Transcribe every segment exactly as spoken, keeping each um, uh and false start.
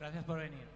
Gracias por venir.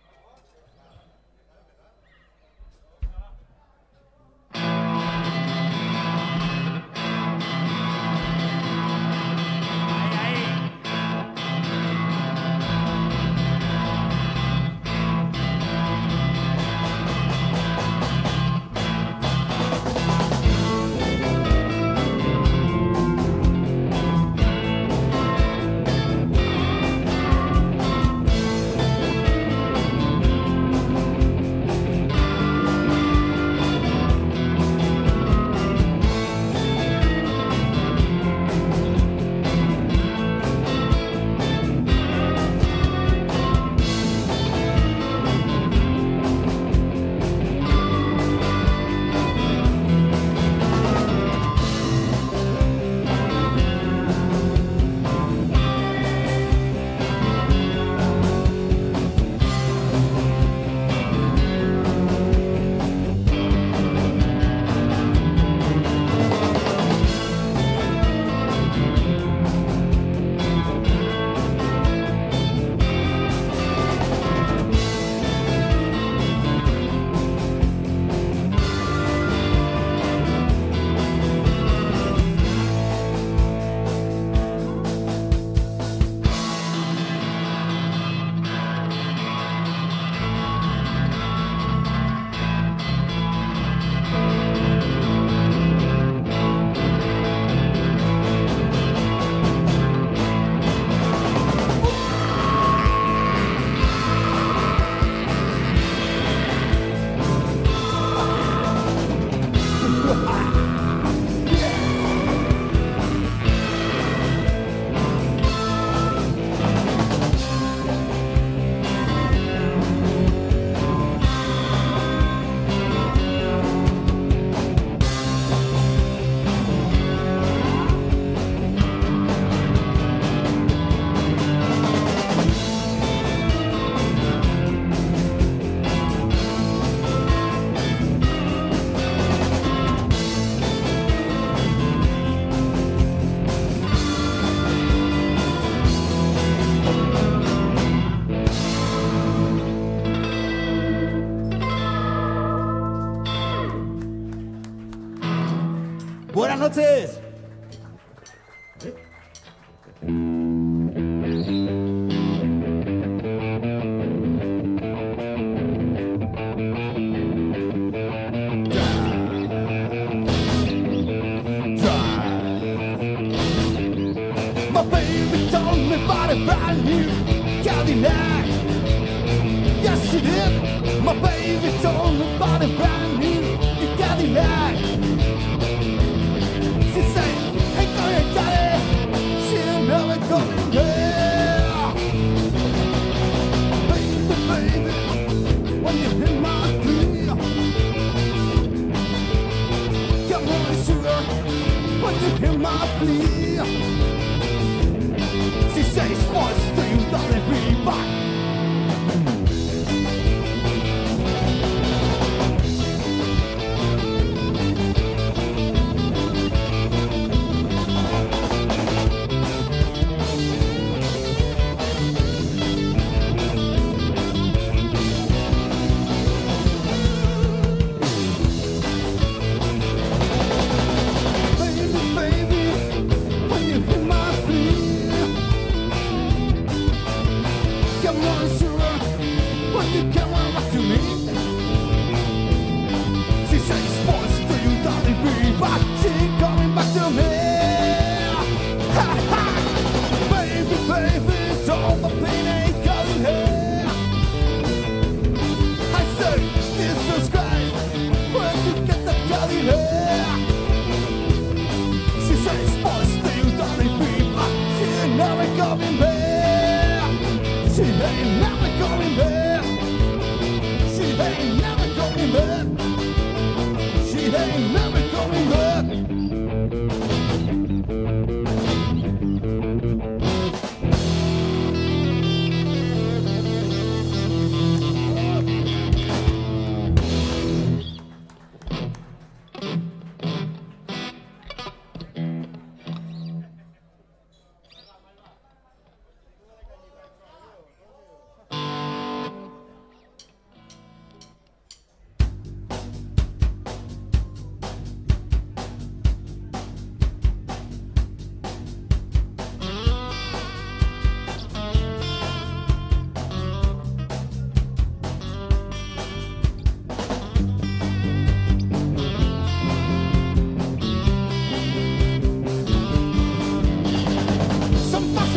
Buenas noches. My baby told me about a brand new Cadillac. Yes, she did. My baby told me about a brand new Cadillac. She said, hey, go ahead, Daddy. She'll never come here. Baby, baby, when you hit my plea, come on, sugar, when you hear my plea. She says, what's the you darling, be back.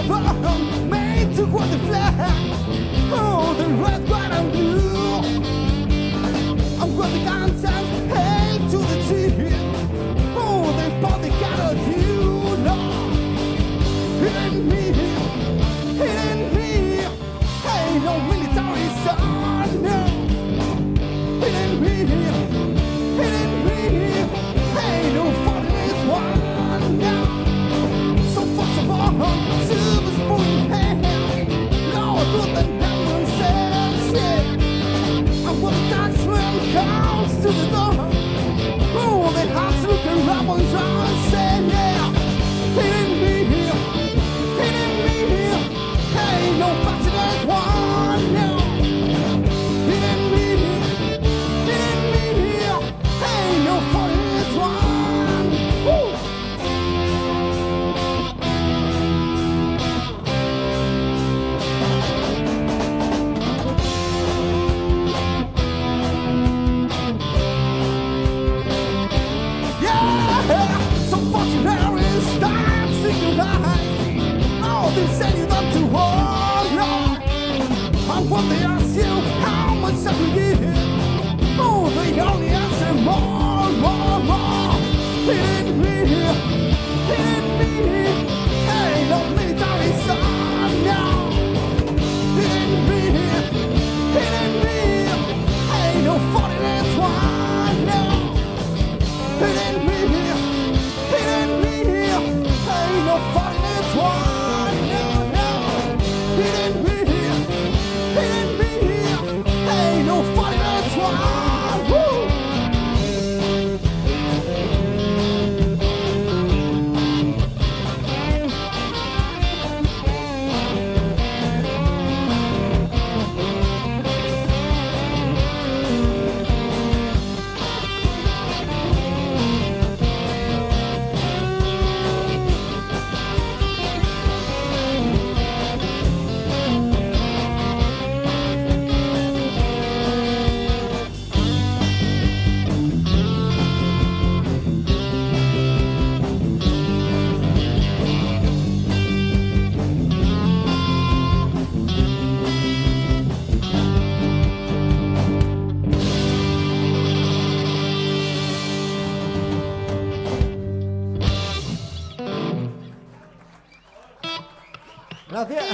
born, made to hold the flag. Oh, the red, white, and blue. I'm going to dance and hail to the teeth. Oh, they bought the cat of you, no. It ain't me, it ain't me. Hey, no military son, no. It ain't me, it ain't me. Hey, no foreign one, no. So first of all, silver spoon hand. Lord, with the diamond says, yeah. I'm gonna dance when it comes to the door. Oh, they have to look around and try and say, yeah. It ain't me here, it ain't me here. Hey, no passionate one, no. It ain't me here, it ain't me here. Hey, no foreign one. Woo! Some functionaries dancing tonight. Oh, they send you up to war, no. And when they ask you how much have you give, oh, they only answer more, more, more. It ain't me, it ain't me. Hey, no military son, no. It ain't me, it ain't me. Hey, no foreign one, no. It ain't me here, it ain't me here. Ain't no foreign one, no, no. It ain't me here, it ain't me here. Ain't no foreign one, woo. Gracias.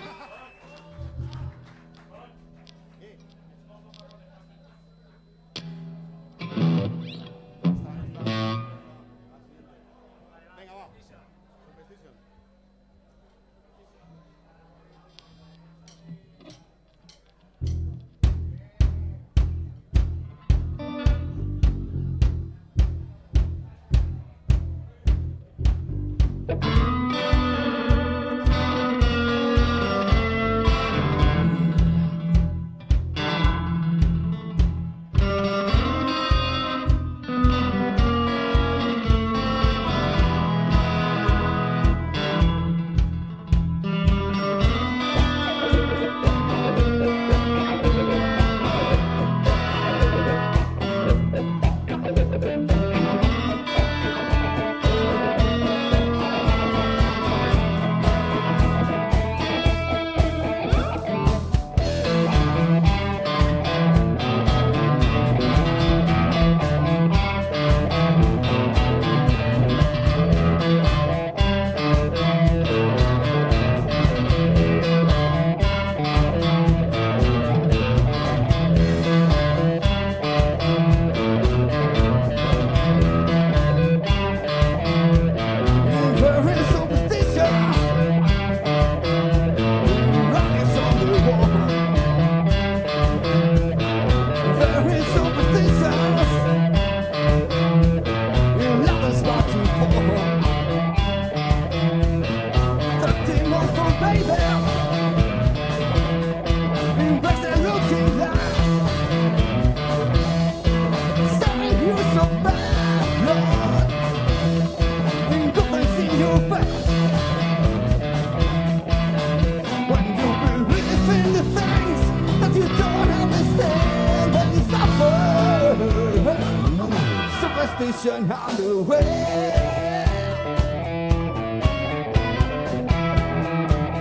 Superstition on the way.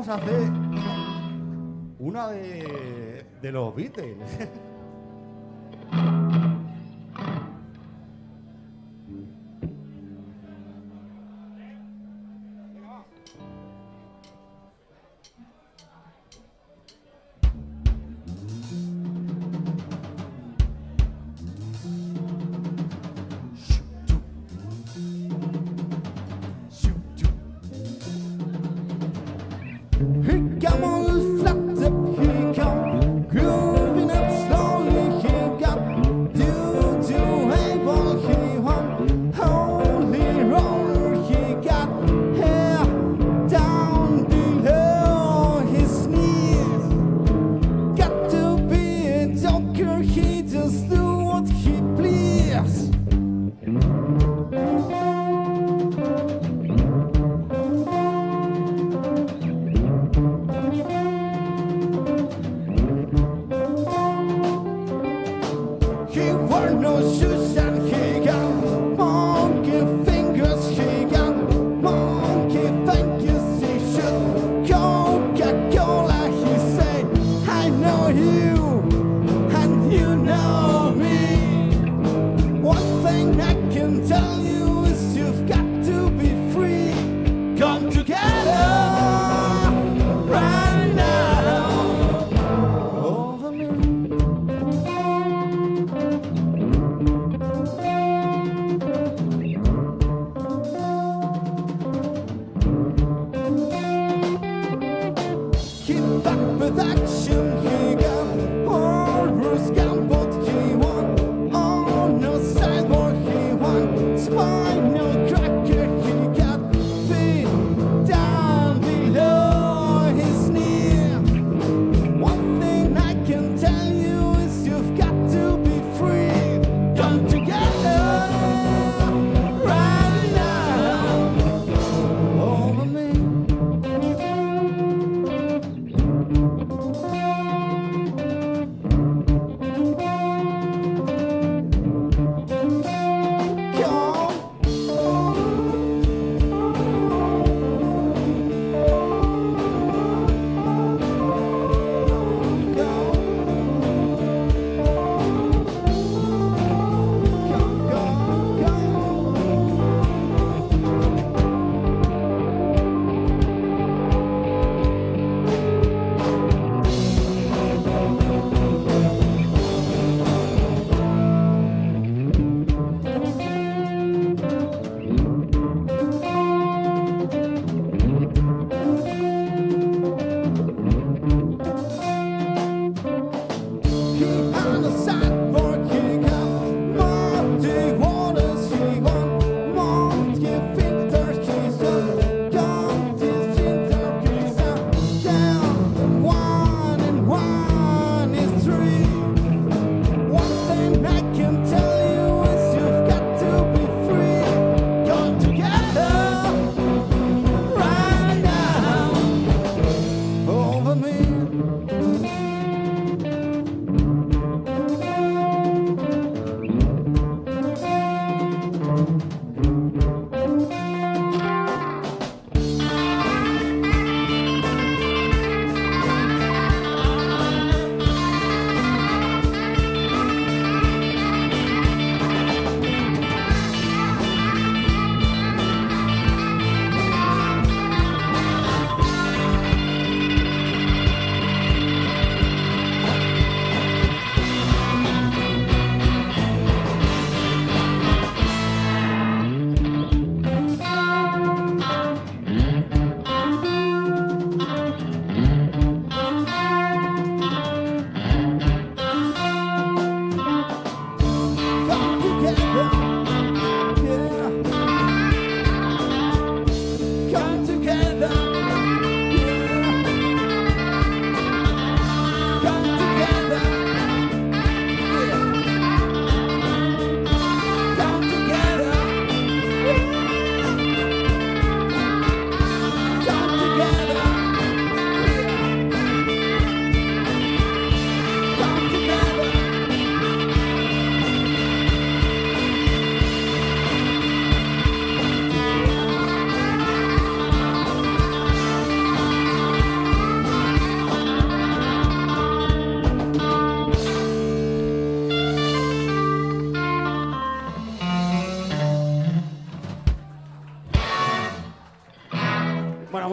vamos a hacer una de, de los Beatles.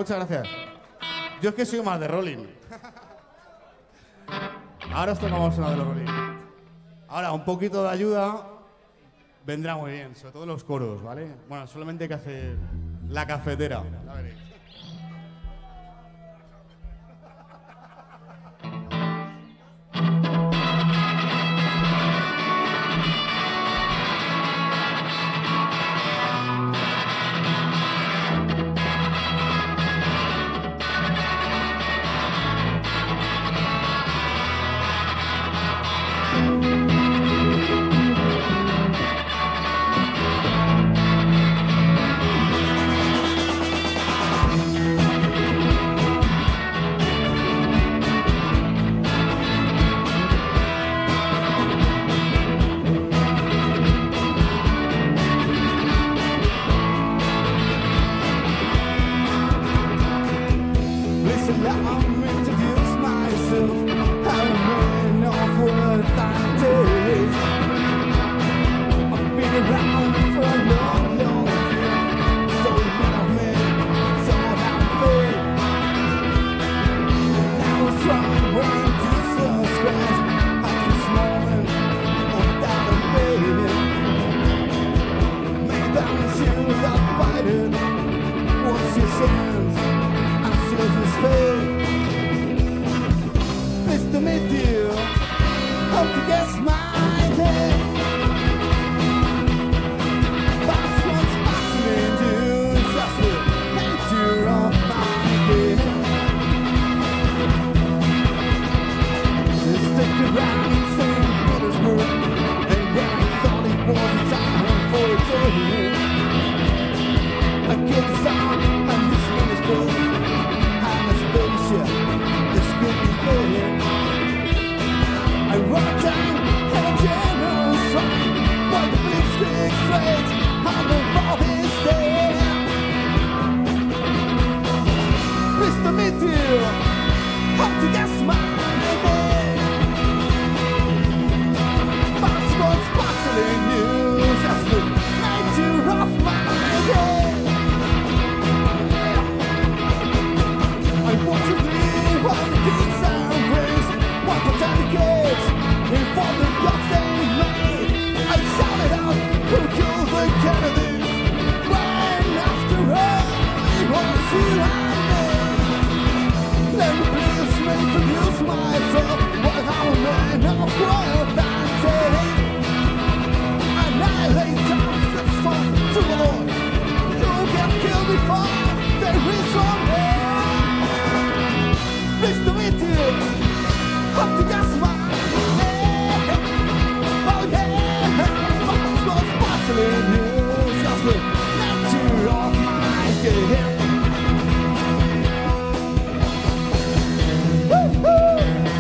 muchas gracias. Yo es que soy más de Rolling. Ahora os tocamos una de los Rolling. Ahora, un poquito de ayuda vendrá muy bien, sobre todo los coros, ¿vale? Bueno, solamente hay que hacer la cafetera. Ya veréis. Woo-hoo!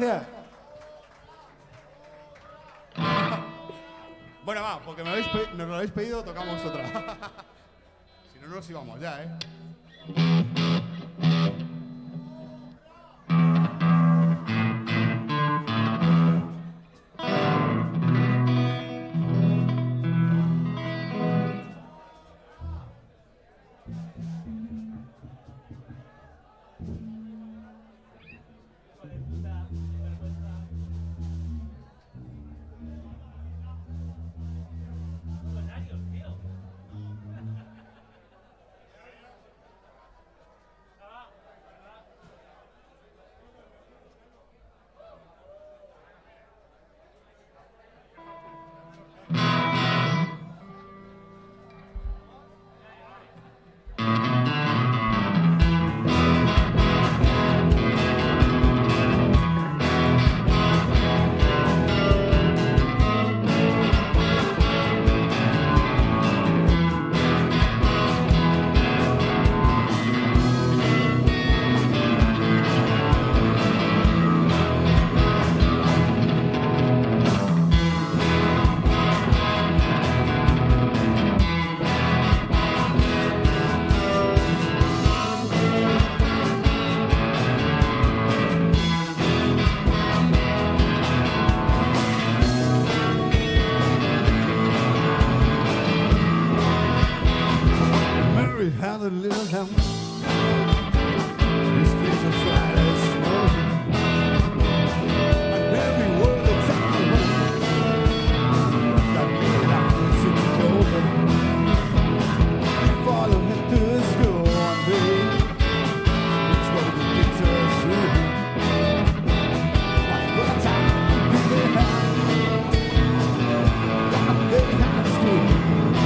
gracias. Bueno, va, porque me lo habéis pe- nos lo habéis pedido, tocamos otra. Si no, nos íbamos ya, ¿eh? A little lamb. His face was white as snow, and every word that's on the way got me out of the city over. We follow him to the school one day. It's what the pictures say. What a time did they have? That they had school.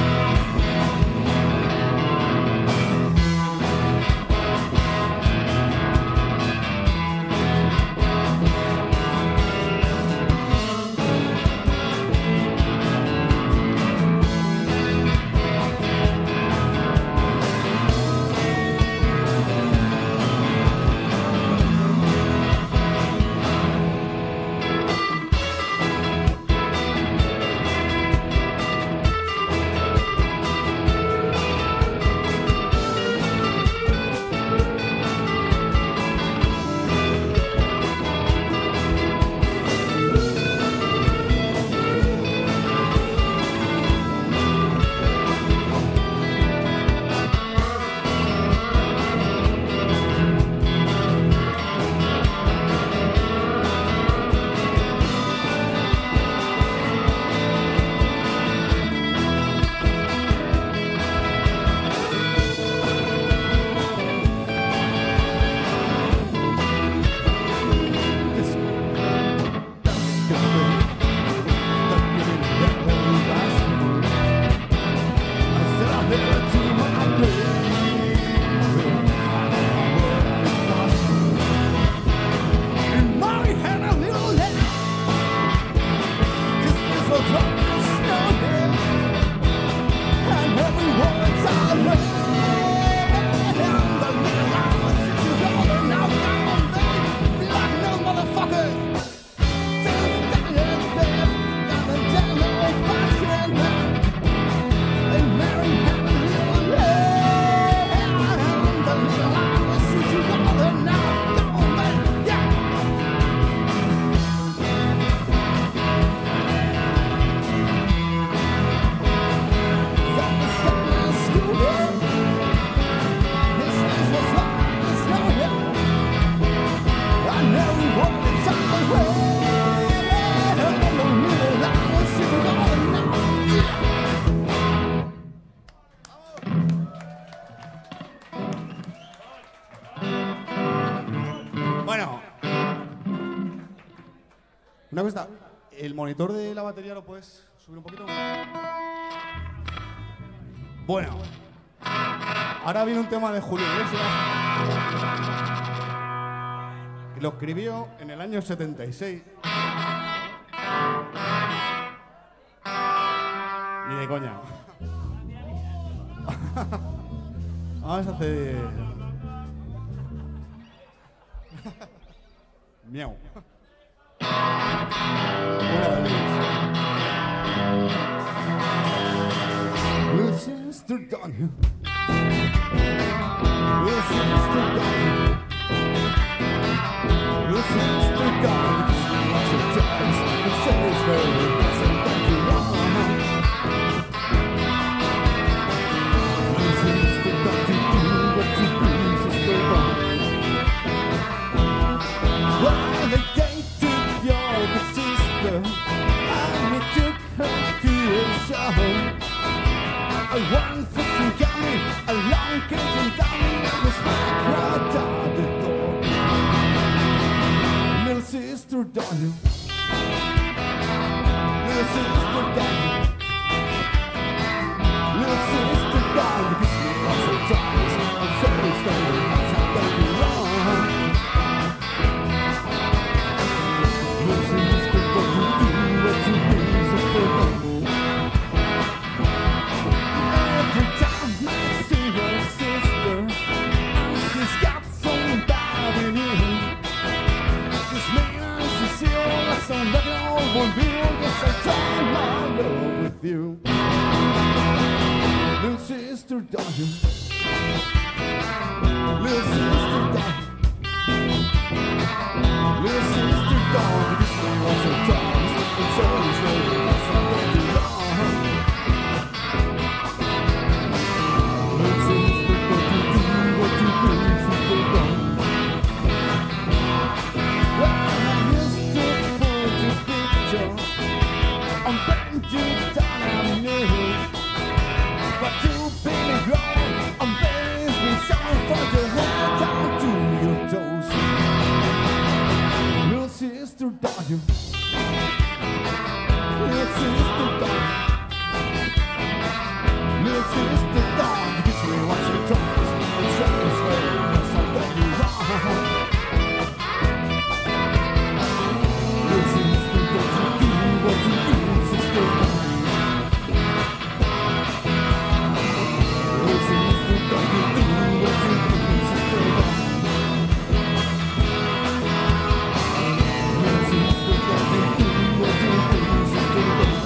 Una cosa, ¿el monitor de la batería lo puedes subir un poquito? Bueno, ahora viene un tema de Julio Iglesias, que lo escribió en el año setenta y seis. Ni de coña. Vamos a hacer... Miau. Una vez. Little sister, don't you? Little sister, don't you? Little sister, don't you? Lots of times you say it's very, something you wrong. Little sister, don't you do what you please, sister, don't you? Well, they dated your big sister, and they took her to a show. I went for some gummy, a long cake and gummy, and the smack right out the door. Little sister, don't you? Little sister, don't you? Little sister, don't you? Kiss me lots of times, I'm sorry, sorry, that's how they be wrong. Little sister, don't you do what you please, sister, don't you? Every time I see her sister, she's got somebody new. She's mean and she's serious, and like an old one bill, yes, I try my love with you. Little sister, don't you? Little sister, don't you? Little sister, don't you? This one was so times, and so is really not something to wrong. Little sister, don't you do what you please, sister, don't you? Well, I used to put your picture on Benji Dynamic News, but too big and grown on Benji's been showing from your head down to your toes. Little sister, don't you? Little sister, don't you? Little sister, don't you? Kiss me once or twice, and show me straight, that's something you wrong. Little sister, don't you do what you do, sister, don't you? Little sister, don't you do what you do, sister, don't you? Little sister, don't you do what you do, sister, don't you?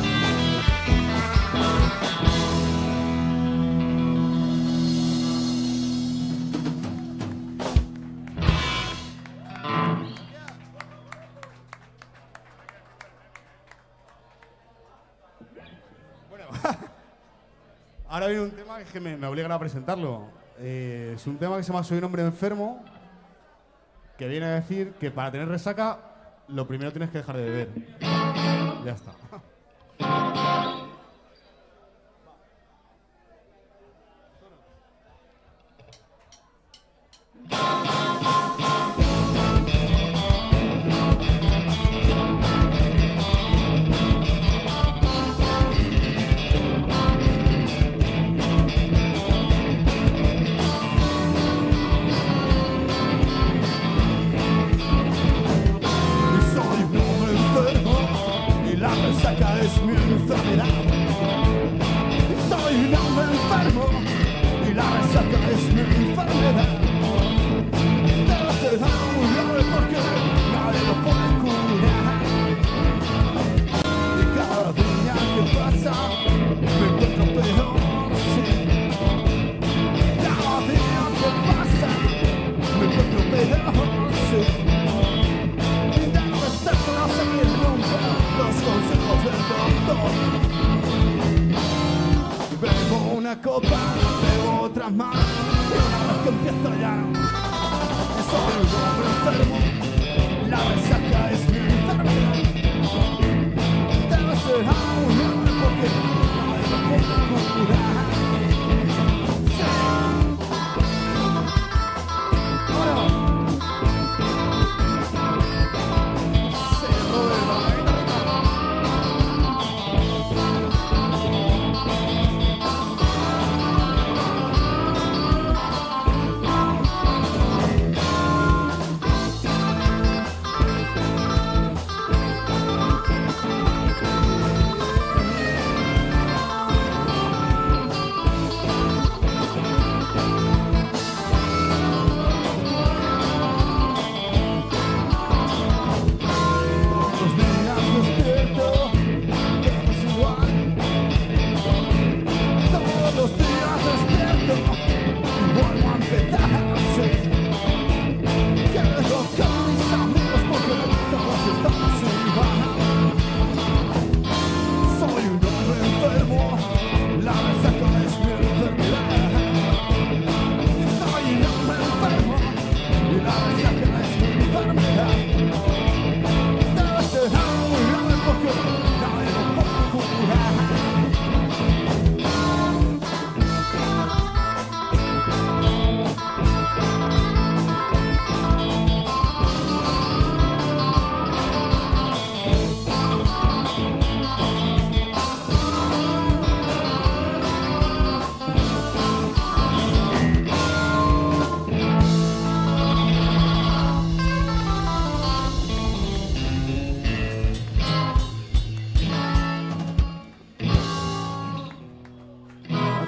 Bueno, ahora viene un tema que me, me obligan a presentarlo. Eh, es un tema que se llama Soy un hombre enfermo, que viene a decir que para tener resaca, lo primero tienes que dejar de beber. Ya está. Soy un hombre enfermo y la resaca es mi enfermedad. Soy un hombre enfermo y la resaca es mi enfermedad. Debe ser algo grave porque nadie lo puede curar. Y cada día que pasa me encuentro peor, sí. Cada día que pasa me encuentro peor, sí. No seguir nunca los consejos del doctor. Bebo una copa, bebo otra más, y una vez que empiezo ya, soy un hombre enfermo, la resaca es mi enfermedad. Debe ser aún grave porque nadie lo puede curar. Sí. Bueno.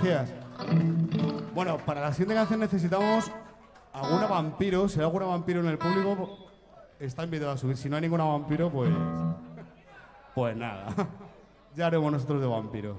gracias. Bueno, para la siguiente canción necesitamos alguna vampiro. Si hay alguna vampiro en el público, está invitado a subir. Si no hay ninguna vampiro, pues... Pues nada. Ya haremos nosotros de vampiros.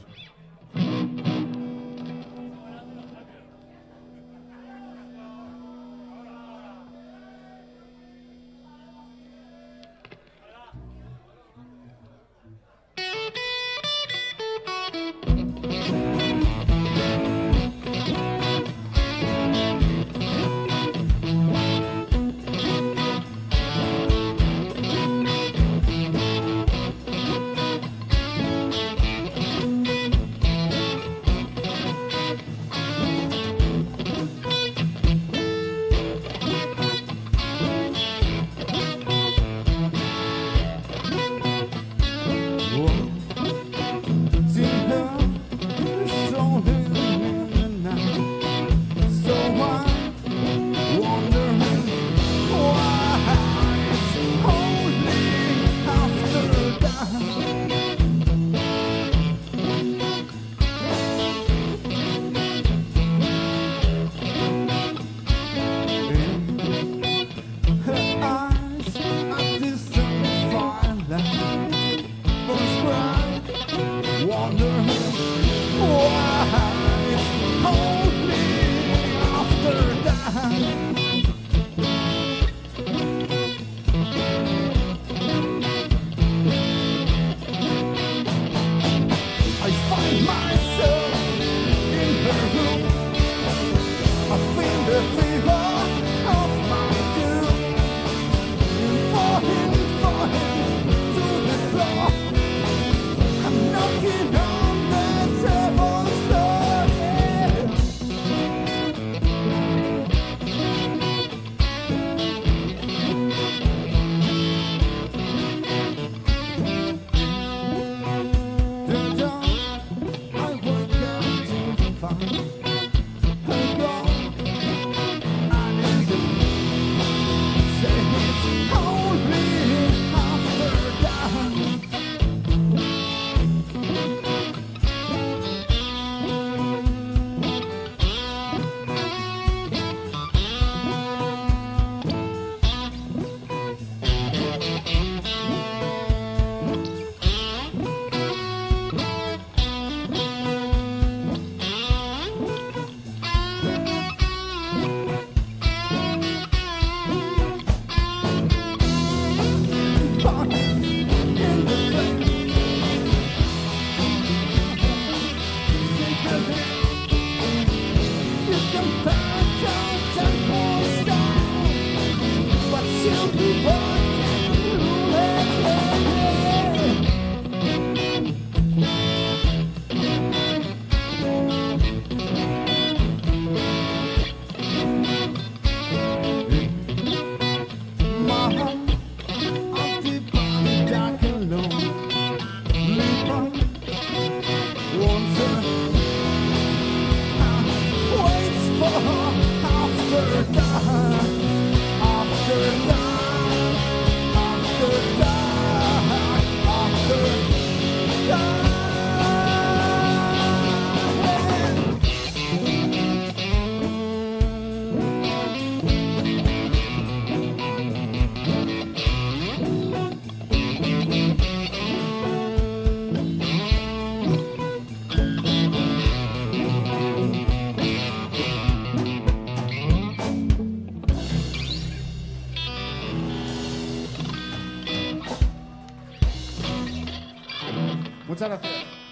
Muchas gracias.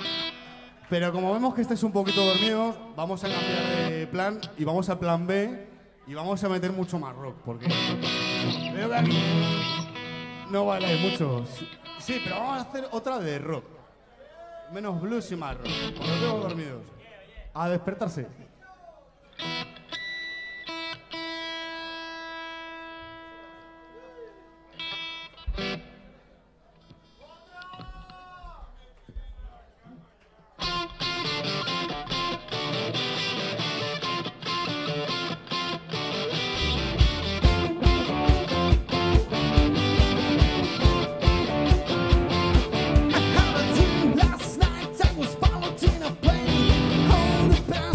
Pero como vemos que estáis un poquito dormidos, vamos a cambiar de plan y vamos a plan B y vamos a meter mucho más rock, porque veo que aquí no bailáis mucho. Sí, pero vamos a hacer otra de rock. Menos blues y más rock, porque os veo dormidos. A despertarse. Last night I was following a plane on the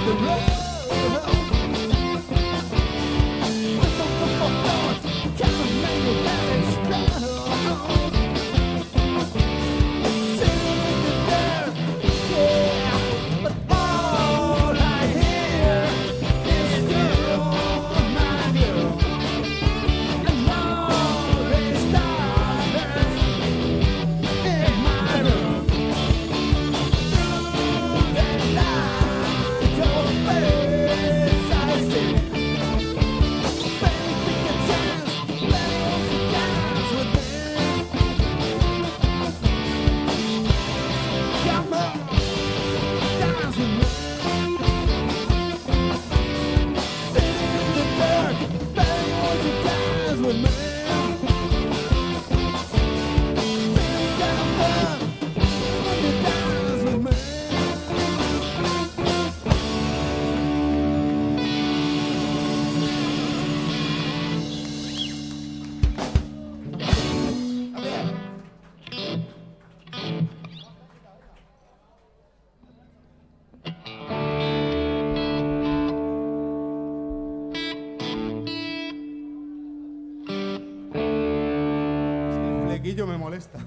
Me molesta.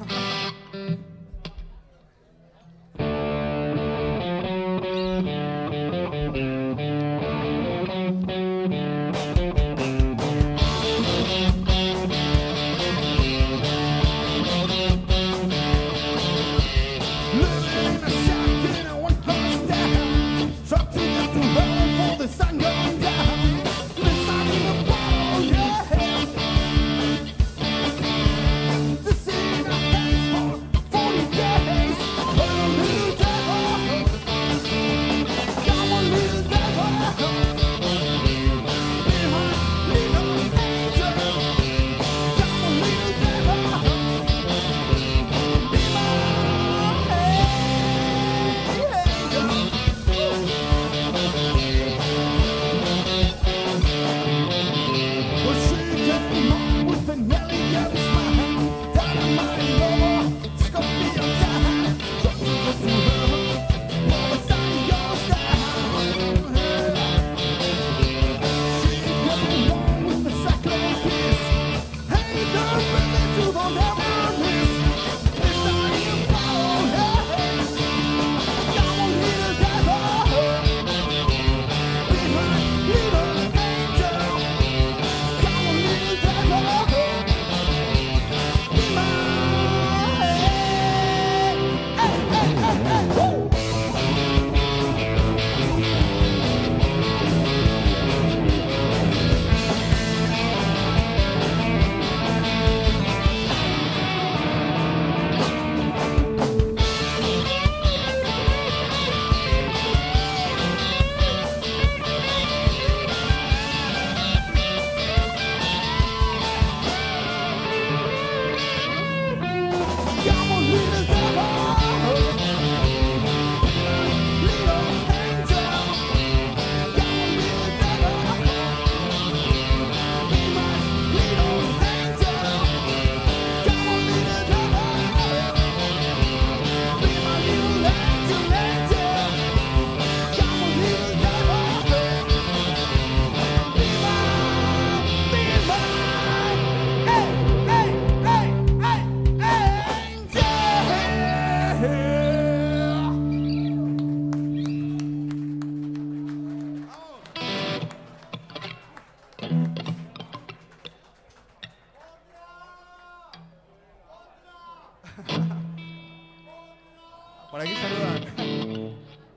Por aquí saludan.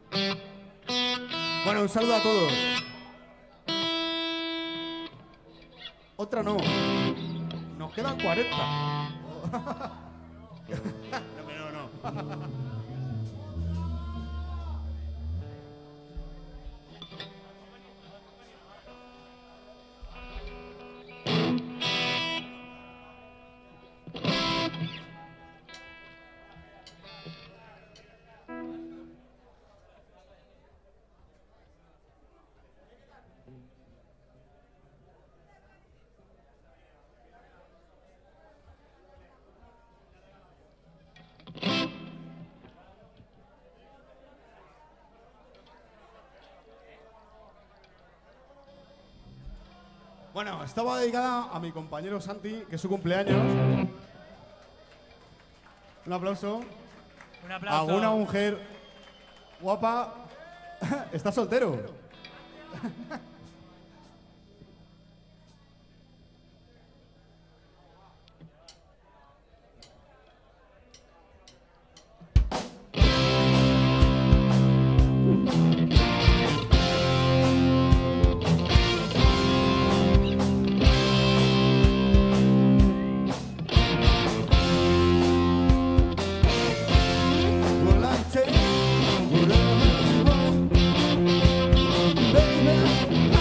Bueno, un saludo a todos. Otra no. Nos quedan cuarenta. No, no, no. Bueno, estaba dedicada a mi compañero Santi, que es su cumpleaños. Un aplauso. Un aplauso. ¿Alguna mujer guapa está soltero? Well, I take whatever you want, baby.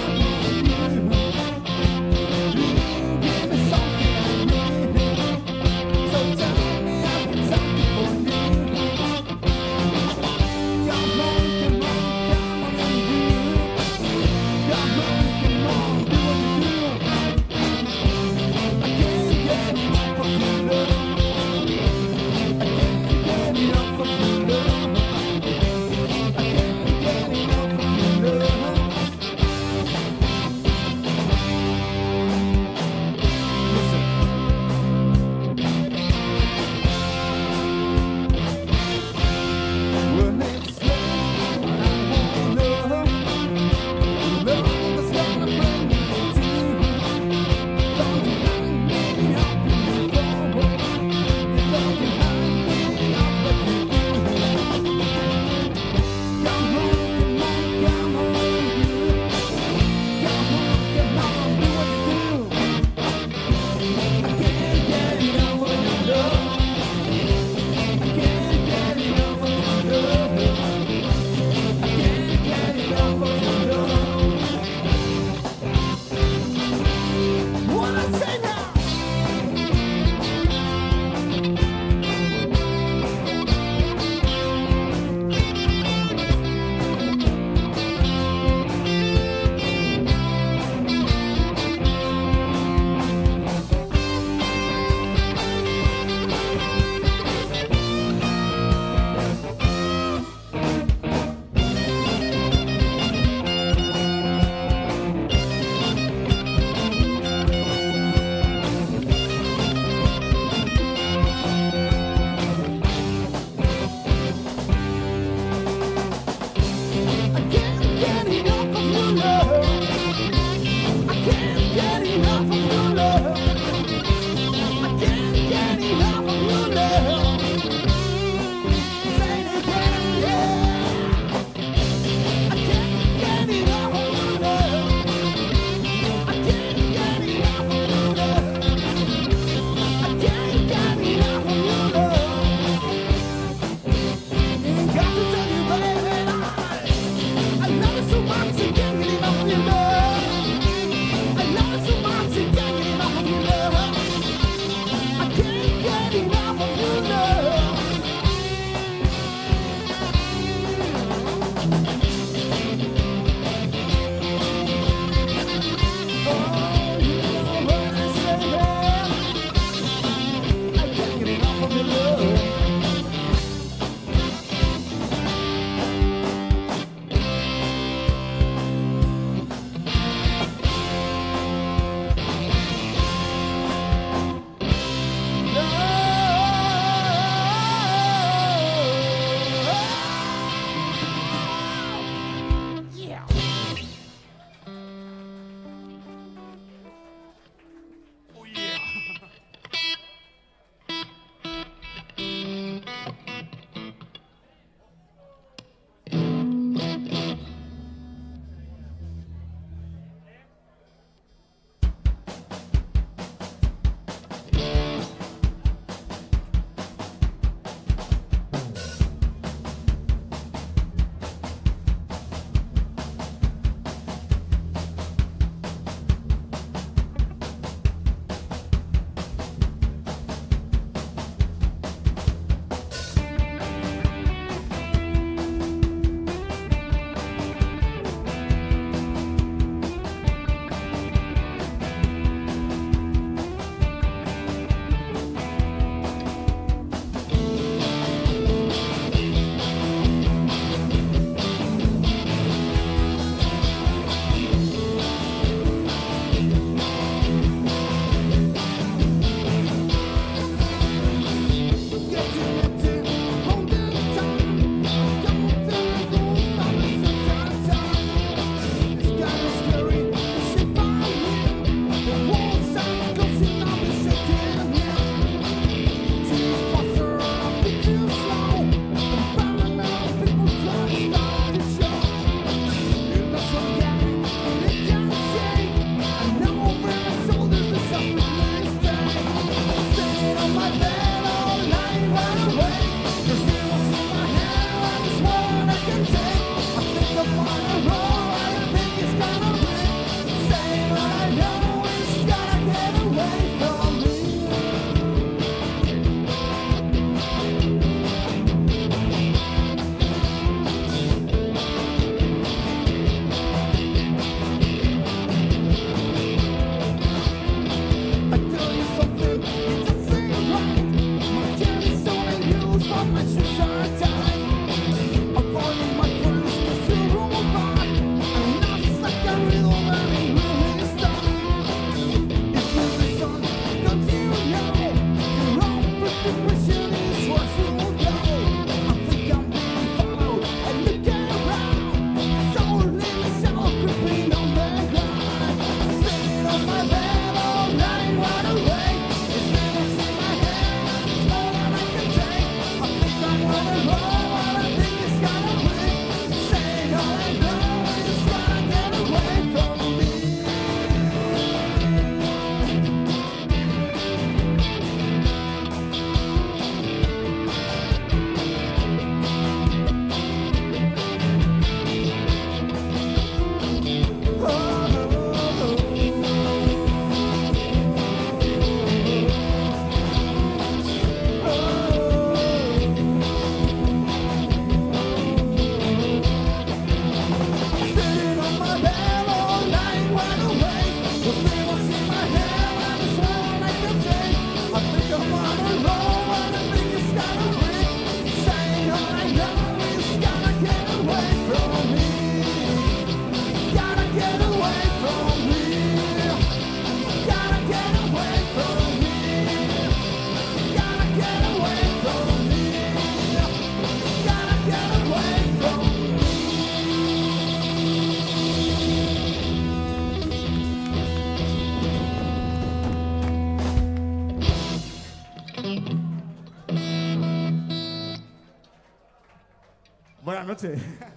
noche.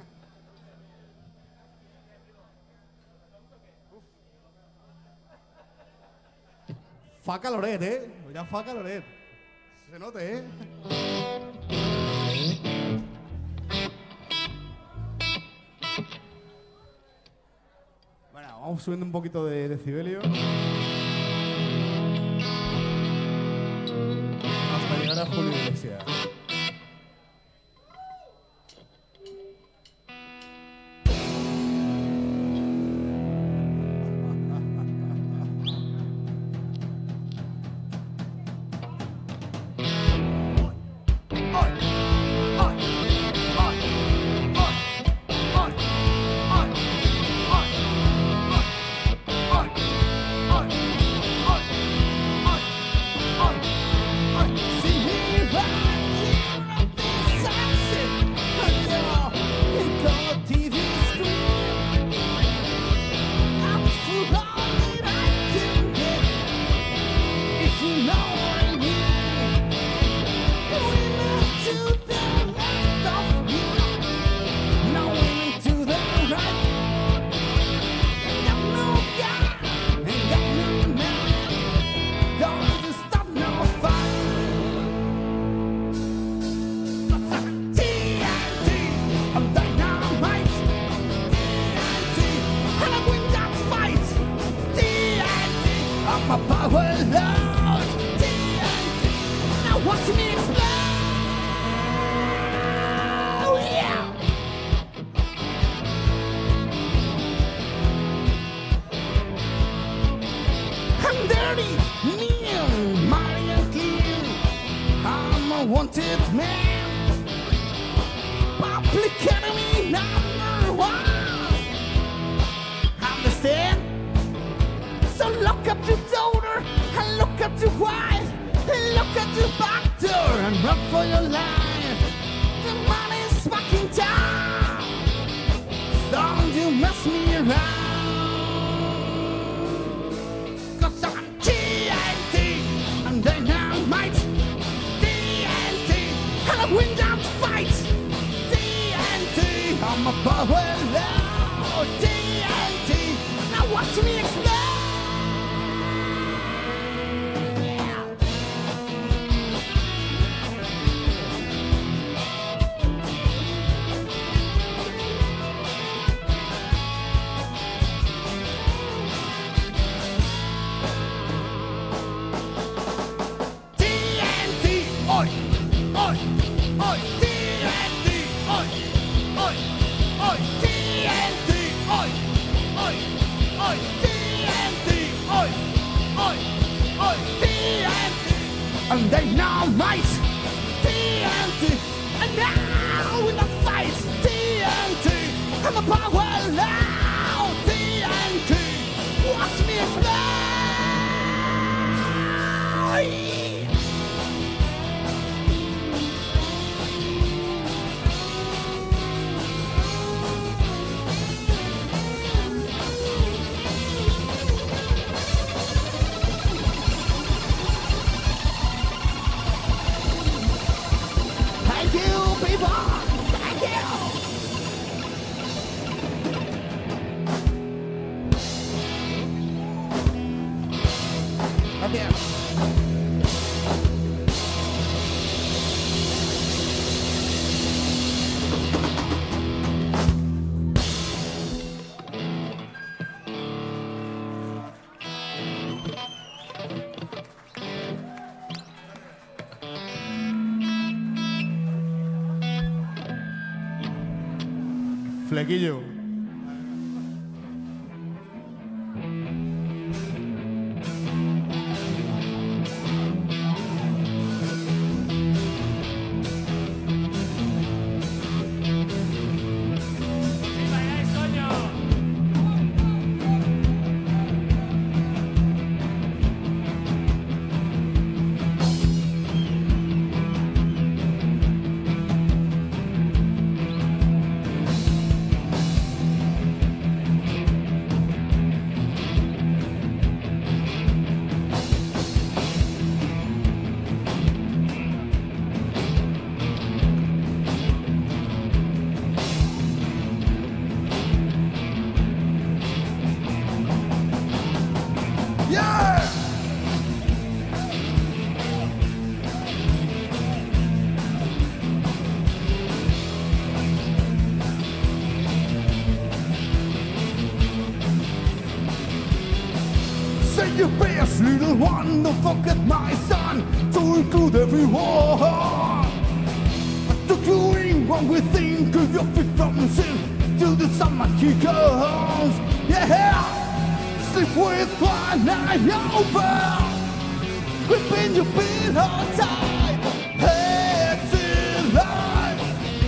Fa caloret, eh? Ya fa caloret. Se note, eh? Bueno, vamos subiendo un poquito de decibelio. Hasta llegar a Julio Iglesias. Flequillo. Take your best, little one, don't forget my son, to include everyone. To doing what we think of your feet from sin till the summer he comes. Yeah, sleep with one eye open, gripping your pillow tight. Heads in line,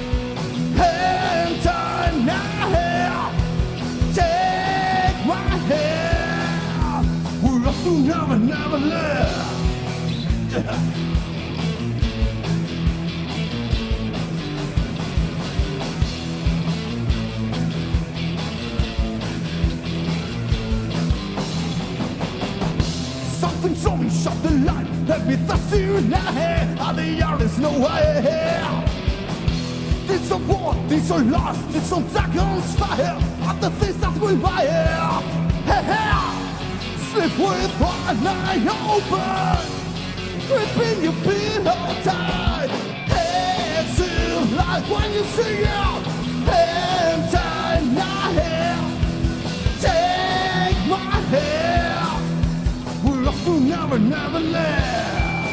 hands on now. Take my hand, we're off to never, never live. Yeah. Something's on, shut the light, let me thirsty now. Out the yard is no way. This a war, this a lost, this a dragon's fire. Other things that we buy here. Hey, hey. Sleep with one eye open, gripping your pillow tight. Heads in like when you see it. Hands tight now here. Take my hand, we're off to never, never land.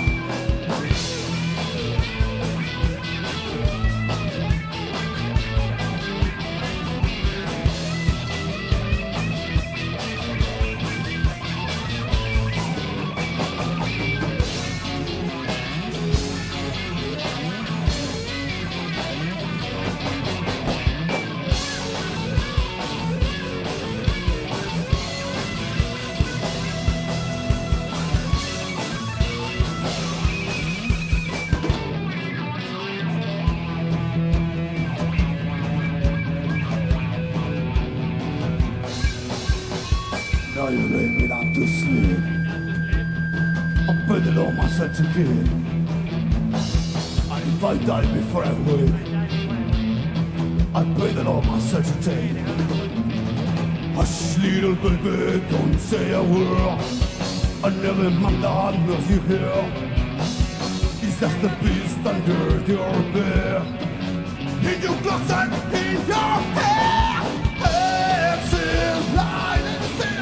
Now you lay me down to sleep. I bet it all myself again. And if I die before I wake, I bet it all myself to take. Hush, little baby, don't say a word. I never mind that knows you hear. It's just the beast under your bed. In your closet, in your hair. It's in line and still.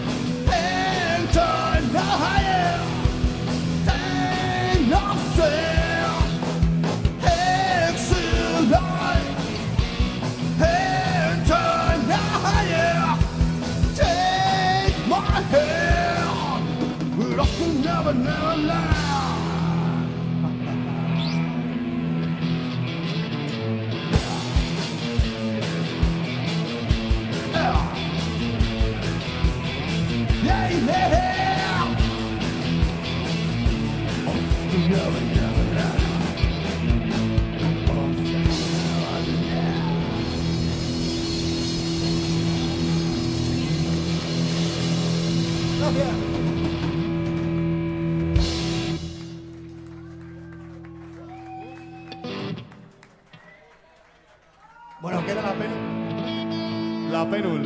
Turn the higher, turn off sail, heads in line, and turn the higher, take my hand, we're off to never, never land. Yeah, yeah. Never, never, never. Oh, never, never. Oh, yeah. Bueno, queda la penul. La penul.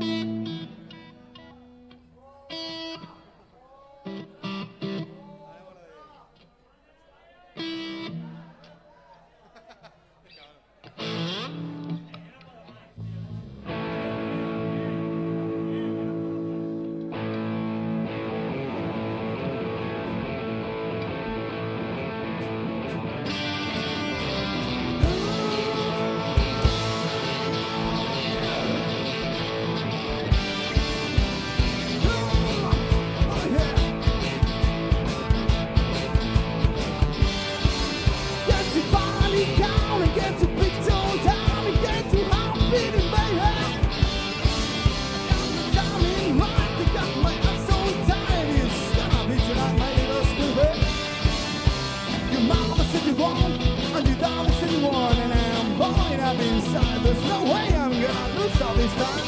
There's no way I'm gonna lose all this time.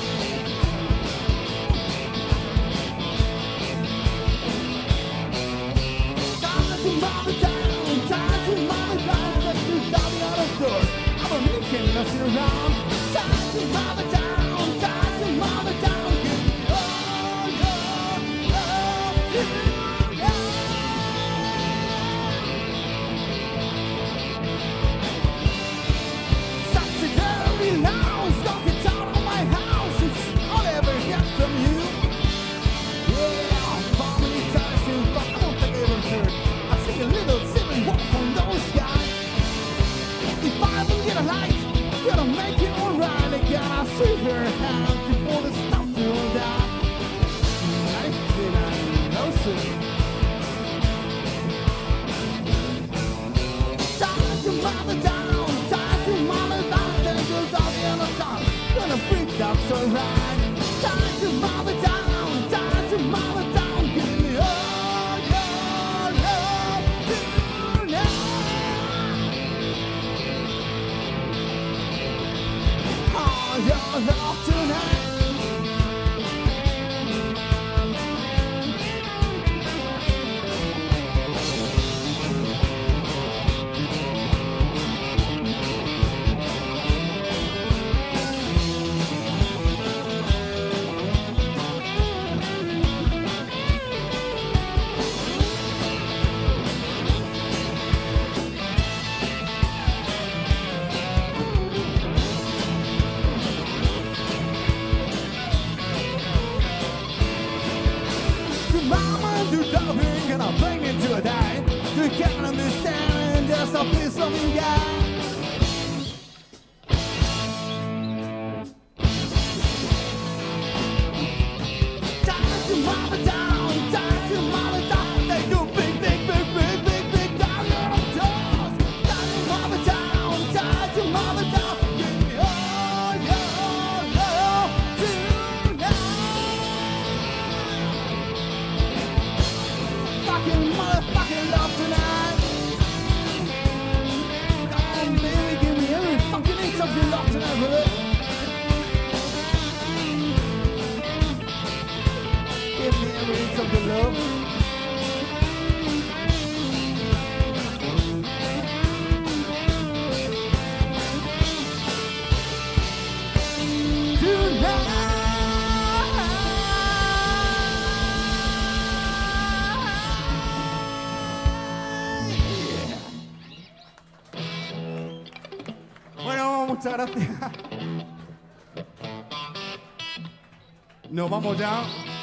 Time to move it down, time to move it down. Let's do down the other doors. I'm a making nothing around. Time to move it down, time to move it down. Give me all your love tonight. Now, stuck it down on my house. It's all I ever get from you. Yeah. Time to move it down, time to move it down. Give me all your love tonight. All your love tonight. And I'll bring it to a die. You can't understand, there's a piece of me guy. Time to move it down, time to move it down. They do big, big, big, big, big, big down your doors. Time to move it down, time to move it down. Give me all your love tonight. Fucking motherfucking love tonight. Come on, baby, give me every fucking inch of your love tonight, brother. Give me every inch of your love. Bueno, muchas gracias. Nos vamos ya.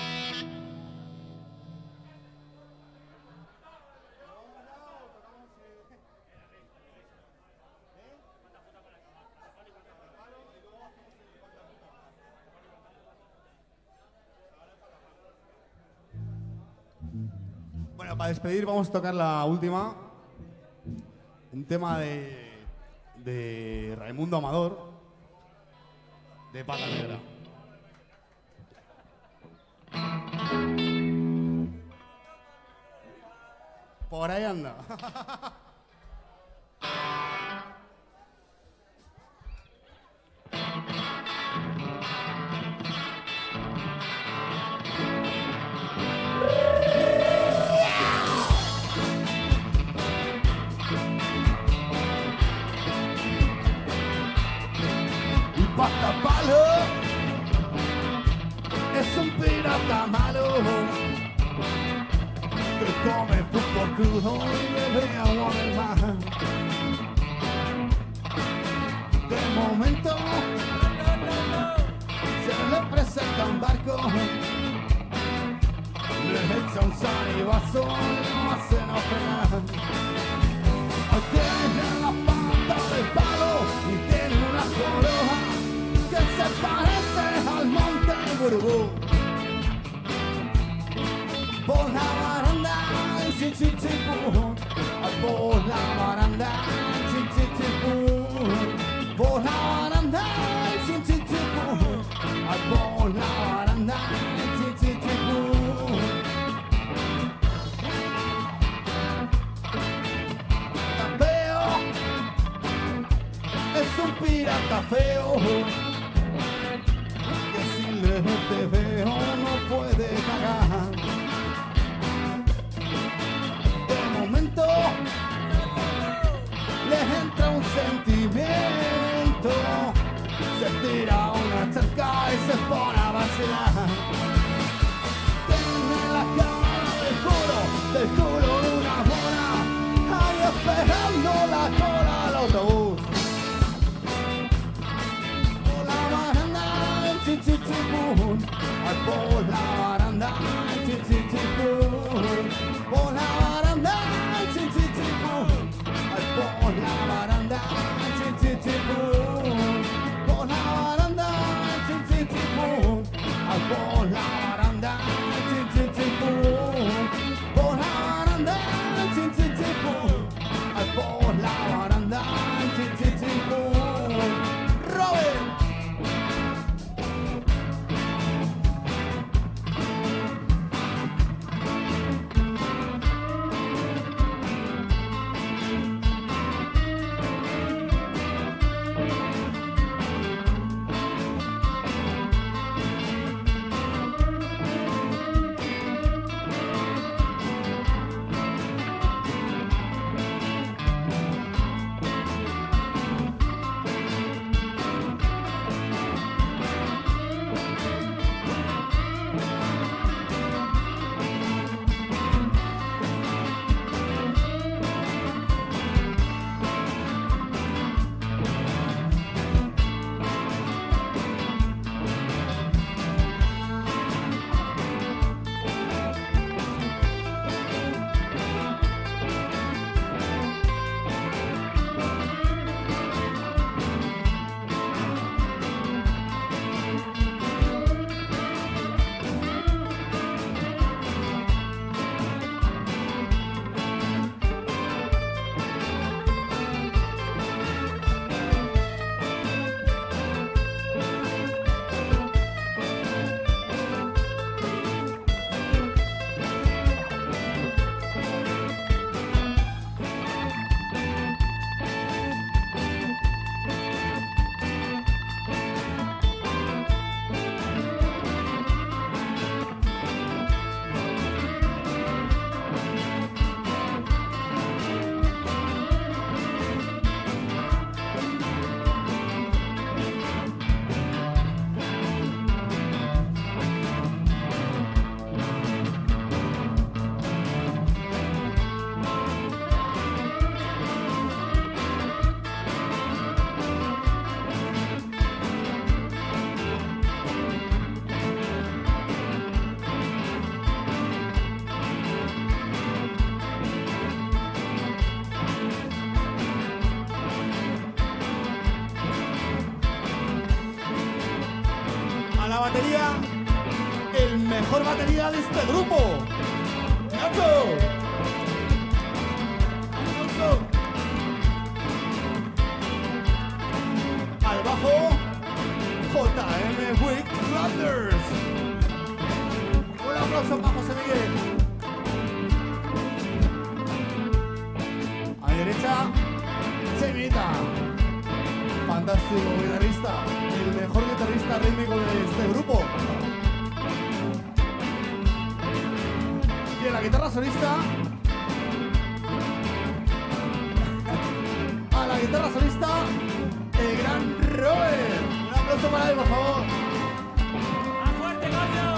Bueno, para despedir vamos a tocar la última. Un tema de... de Raimundo Amador, de Pata Negra. Por ahí anda. Patapalo es un pirata malo que come fútbol crudo y bebe agua del mar. De momento se le presenta un barco, le echa un salivazo y lo hace naufragar. Tiene la pata de palo y tiene una coroa que se parece al monte Burubú. Por la baranda, chin chin chin pum. Por la baranda, chin chin chin pum. Por la baranda, chin chin chin pum. Por la baranda, chin chin chin pum. Veo, es un pirata feo. Te veo, no puede cagar. De momento le entra un sentimiento, se tira una charca y se pone a vacilar. Tiene la cara del culo, del culo de una mona, ahí esperando la cola al autobús. Por la baranda, chin chin chin pum. Por la baranda, chin chin chin pum. Por la baranda, chin chin chin pum. Por la baranda, chin chin chin pum. Por la baranda, chin chin chin pum. Por la baranda, chin chin chin pum. Por la baranda, chin chin chin pum. Por la baranda, chin chin chin pum. Robert. batería, el mejor batería de este grupo. ¡Nacho! ¡Nacho! Al bajo, J M Wick Flanders. Un aplauso para José Miguel. A mi derecha, Chemita. Fantástico guitarrista, el mejor guitarrista rítmico de este grupo. Y en la guitarra solista, a la guitarra solista, el gran Robert. Un aplauso para él, por favor. ¡Más fuerte, coño!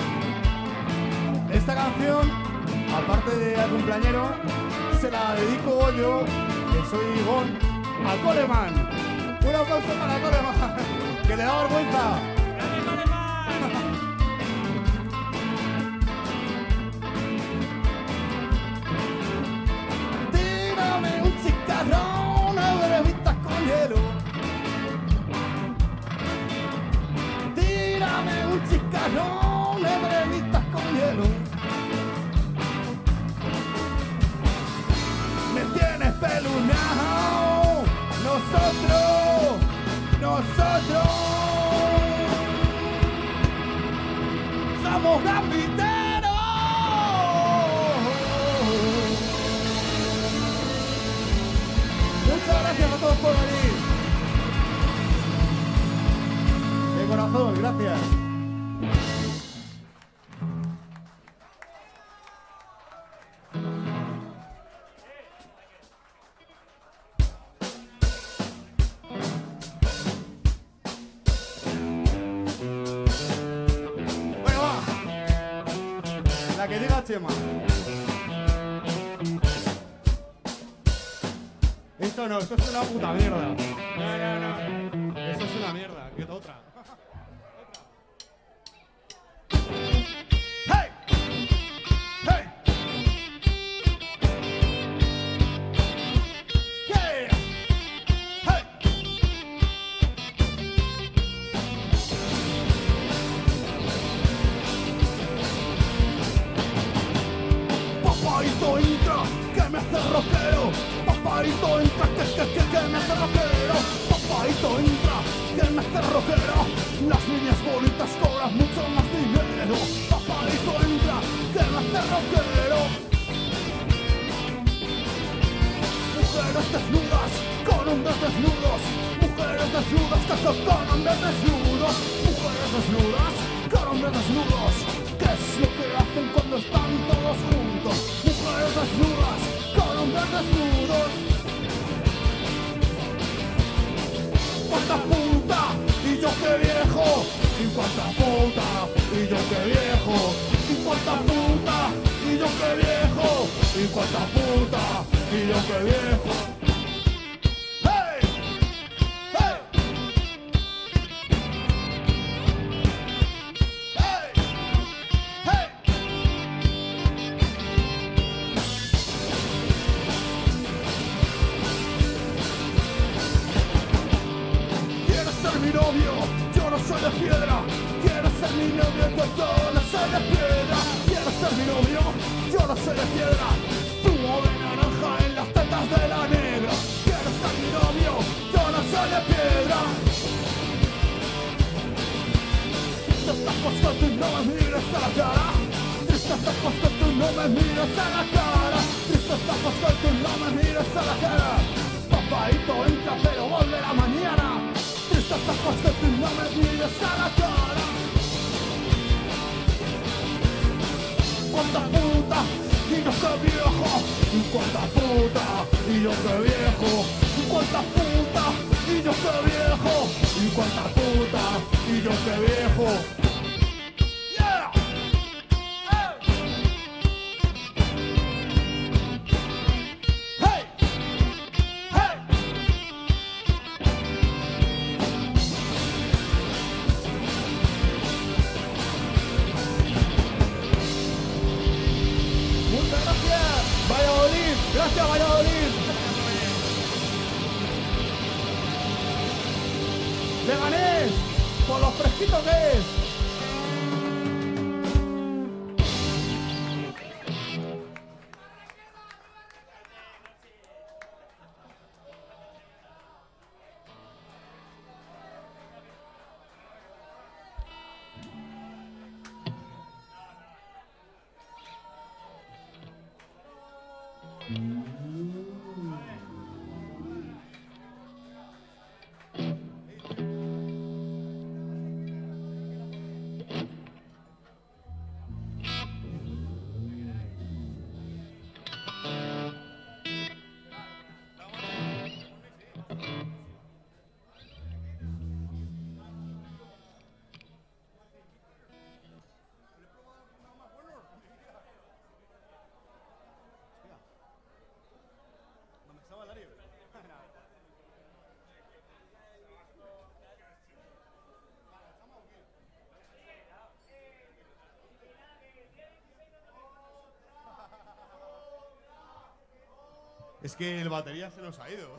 Esta canción, aparte de al cumpleañero, se la dedico yo, que soy Gon, a Coleman. Un aplauso para Coleman, que le da vergüenza. ¡Grande Coleman! Tírame un chicarrón, una brevita con hielo. Tírame un chicarrón, una brevita con hielo. Me tienes pelunao, nosotros, nosotros somos gambiteros. Muchas gracias a todos por venir. De corazón, gracias. Bueno, va. La que diga Chema. Esto no, esto es una puta mierda. No, no, no. Eso es una mierda. ¿Qué otra? ¡Hey! ¡Hey! ¡Yeah! ¡Hey! Papaito entra, que me hace rockero. Papaito entra, que, que, que, que me hace rockero. Papaito entra, que me hace rockero. Las niñas bonitas cobran mucho más dinero. Papaito entra, que me hace rockero. Mujeres desnudas, con hombres desnudos. Mujeres desnudas, que son con hombres desnudos. Mujeres desnudas, con hombres desnudos. ¿Qué es lo que hacen cuando están todos juntos? Mujeres desnudas, con hombres desnudos. ¡Cuánta puta! Y yo qué viejo. Y cuánta puta. Y yo qué viejo. Y cuánta puta. Y yo qué viejo. Y cuánta puta. Y yo qué viejo. ¡Hey! ¡Hey! ¡Hey! ¡Hey! ¿Quieres ser mi novio? Yo no soy de piedra. ¿Quieres ser mi novio? Yo, yo no soy de piedra. ¿Quieres ser mi novio? Yo no soy de piedra. Zumo de naranja en las tetas de la negra. ¿Quieres ser mi novio? Yo no soy de piedra. Triste estás porque tú no me mires a la cara. Triste estás porque tú no me mires a la cara. Triste estás porque tú no me mires a la cara. Papaito entra pero volverá mañana. Triste estás porque tú no me mires a la cara. Cuánta puta y yo qué viejo. Y cuánta puta y yo qué viejo. Y cuánta puta y yo qué viejo. Y cuánta puta y yo qué viejo. Yeah. Hey. Hey. Hey. Muchas gracias, Valladolid. Gracias, Valladolid. Leganés, por lo fresquito que es. Es que el batería se nos ha ido.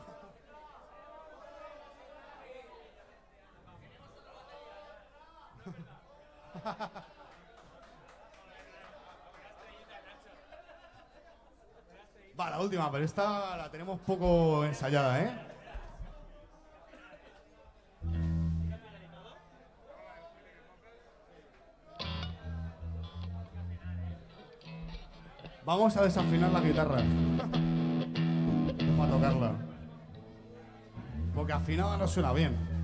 Va, la última, pero esta la tenemos poco ensayada, ¿eh? Vamos a desafinar la guitarra para tocarla, porque afinada no suena bien.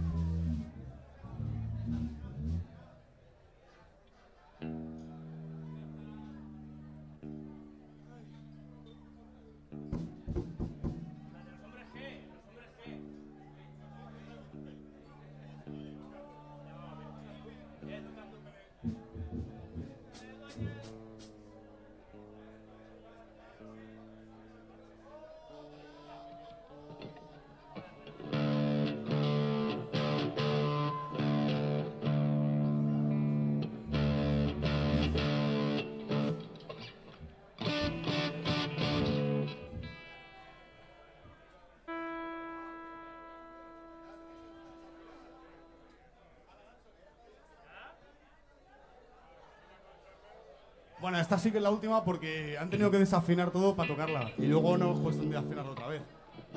Bueno, esta sí que es la última porque han tenido que desafinar todo para tocarla y luego no es cuestión de afinarla otra vez.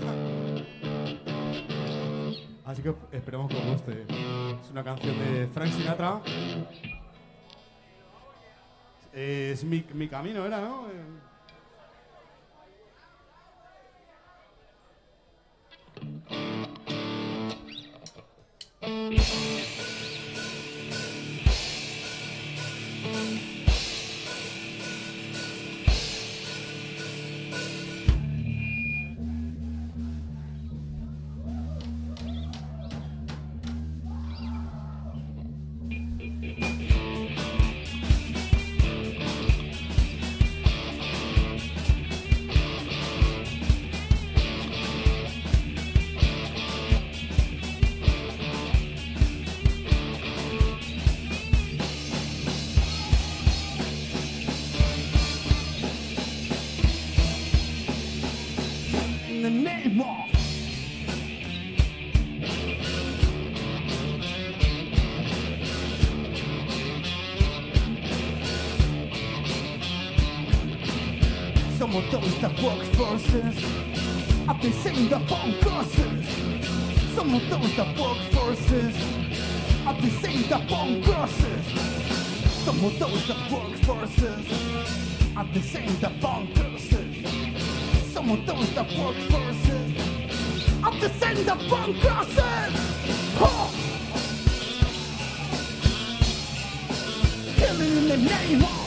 Así que esperemos que os guste. Es una canción de Frank Sinatra. Eh, es mi, mi camino, era, ¿no? Eh, in the name of some of those that work forces. I've been saying the bomb crosses. Some of those that work forces. I've been saying the bomb crosses. Some of those that work forces. I've been saying the bomb crosses. Some of those that work forces. I've been saying the bomb crosses. Huh. Killing in the name of.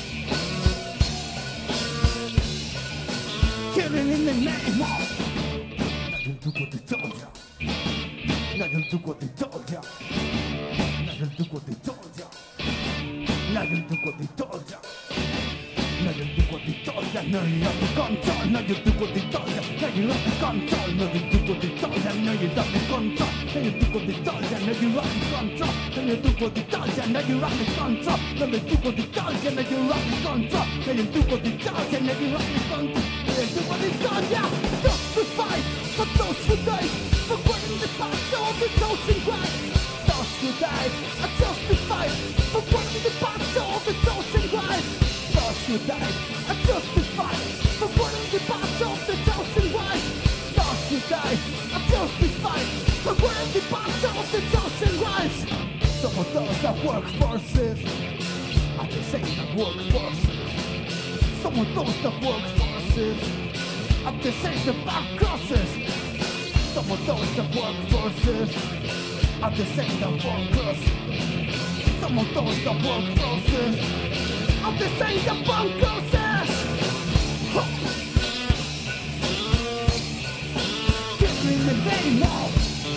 Killing in the name of. Now you'll do what they told ya. Now you'll do what they told ya. Now you'll do what they told ya. Now you'll do what they told ya. Now you'll do what they told ya. Now you have the control. Now you'll do what they told ya. Now you have the control. Now you do what they told ya. Now you have the control. Now you do what they told ya. Now you have the control. Now you do what they told ya. Now you have the control. Now you do what they told ya. Now you have the control. Now you do what they told ya. Now you have the control. Now you do what they told ya. Justify for those who died, forgetting the past of the chosen right. Those who died are justified for forgetting the past of the chosen right. Those who died are justified for forgetting the past of the chosen right. Those who died are justified for forgetting the past of the chosen right. Some of those are workforces. I can say that workforces. Some of those that workforces. I'm just saying the back crosses. Some of those that work forces. I'm just saying the bunkers. Some of those that work forces. I'm just saying the bunkers. In the name of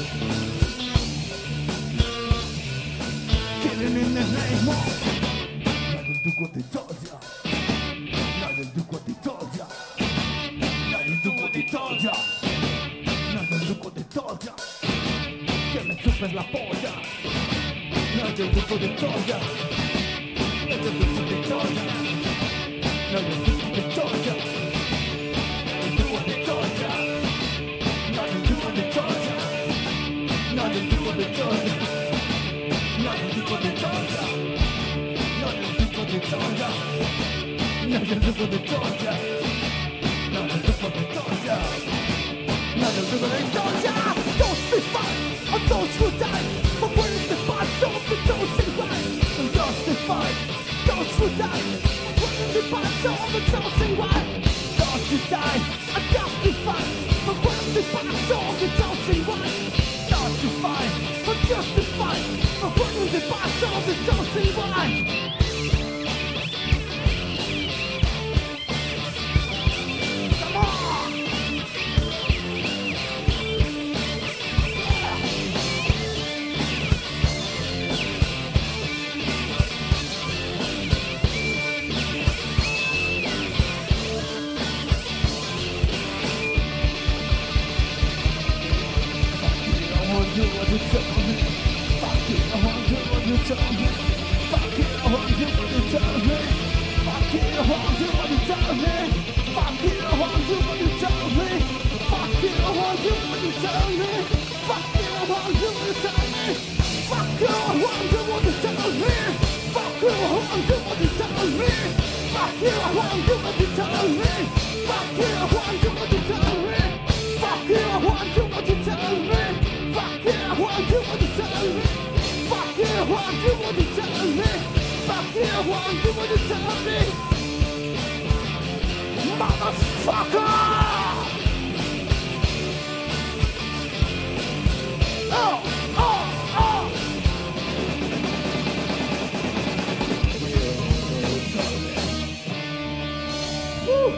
killing in the name of Nadie do what they told ya. Nadie do what they told ya. Nadie do what they told ya. Nadie do what they told ya. Que me chupes la polla. Nadie do what they told ya. Nadie do what they told ya. Nadie do what they told ya. Nadie do what they told ya. Nothing to what they told ya. Nothing to what they told ya. Nothing to what they told ya. Nothing to what they told ya. Nothing to what they told ya. Nothing to what they told ya. Nothing to what they told ya. Those be fine, and those who die. But when it's the fight, don't be those who die. And those be fine, those who die. When it's the fight, don't be those who die. Those who die, and those who fight. But when the fight, all the dogs and white. Justified, but justified. But when the fight, all the dogs and white. Come on! Do what you tell me. Fuck it, I wanna do what you tell me. Fuck it, I wanna do what you tell me. Fuck it, I wanna do what you tell me. Fuck it, I wanna do what you tell me. Fuck it, I wanna do what you tell me. Fuck it, I wanna do what you tell me. Fuck it, I wanna do what you tell me. Fuck it, I wanna do what you tell me. Fuck it, I wanna do what you tell me. Fuck it, I wanna do what you tell me. Fuck it, I wanna do what you tell me. Fuck it, I wanna do what you tell me. Fuck it, I wanna do what you tell me. Fuck it, I wanna do what you tell me. Motherfucker! Oh, oh, oh! Woo.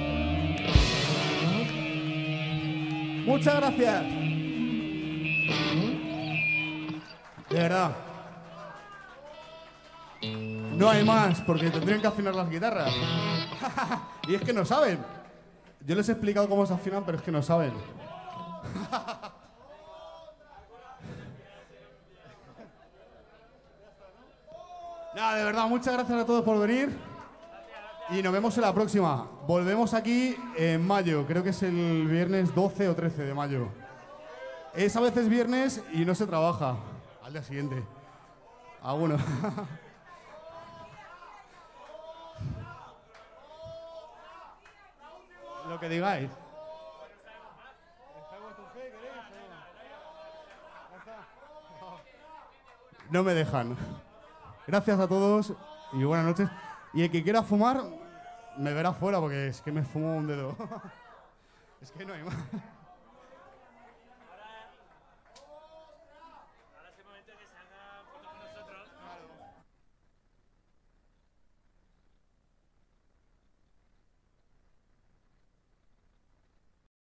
Muchas gracias. De verdad. No hay más, porque tendrían que afinar las guitarras. Y es que no saben. Yo les he explicado cómo se afinan, pero es que no saben. Nada, de verdad, muchas gracias a todos por venir. Y nos vemos en la próxima. Volvemos aquí en mayo. Creo que es el viernes doce o trece de mayo. Es a veces viernes y no se trabaja. Al día siguiente. Ah, bueno. Lo que digáis. No me dejan. Gracias a todos y buenas noches. Y el que quiera fumar, me verá fuera porque es que me fumo un dedo. Es que no hay más.